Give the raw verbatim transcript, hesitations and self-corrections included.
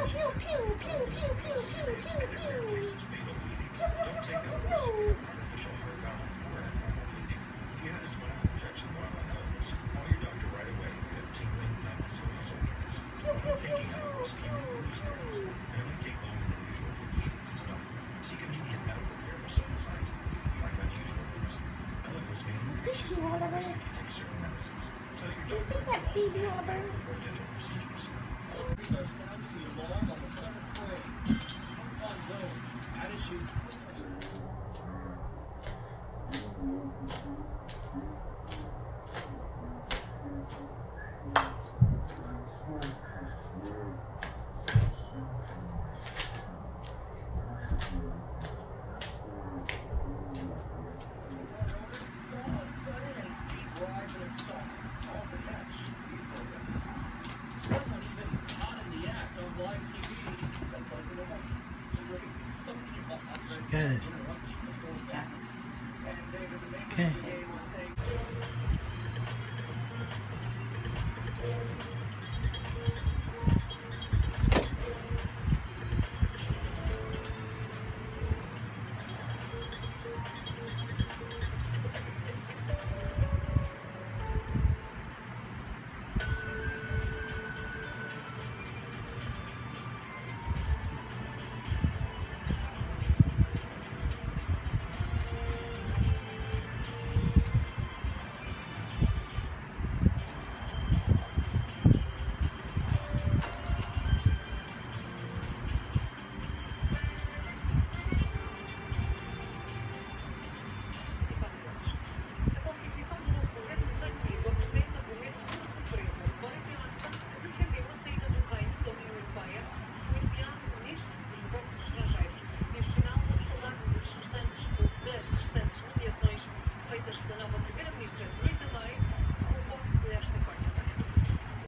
Did you want to burn? You think that baby want to burn? Got it. Okay. Feitas pela nova Primeira-Ministra Theresa May, com o posse desta